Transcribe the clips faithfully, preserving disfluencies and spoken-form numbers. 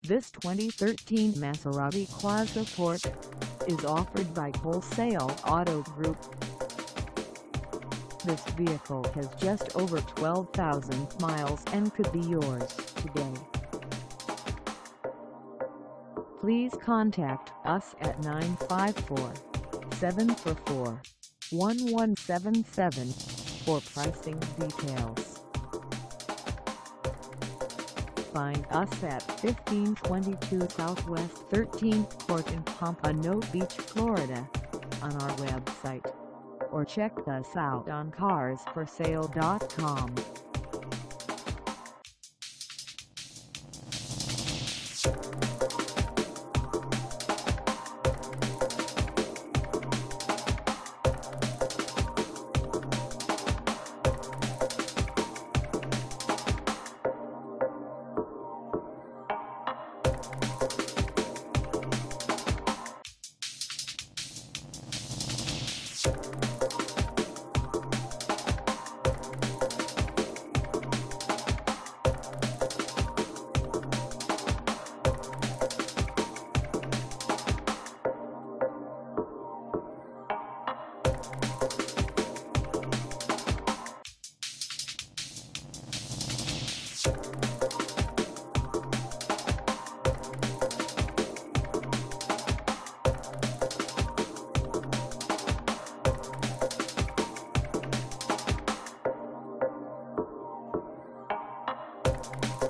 This twenty thirteen Maserati Quattroporte is offered by Wholesale Auto Group. This vehicle has just over twelve thousand miles and could be yours today. Please contact us at nine five four, seven four four, one one seven seven for pricing details. Find us at fifteen twenty-two Southwest thirteenth Court in Pompano Beach, Florida, on our website, or check us out on cars for sale dot com.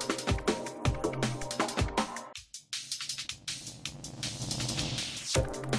You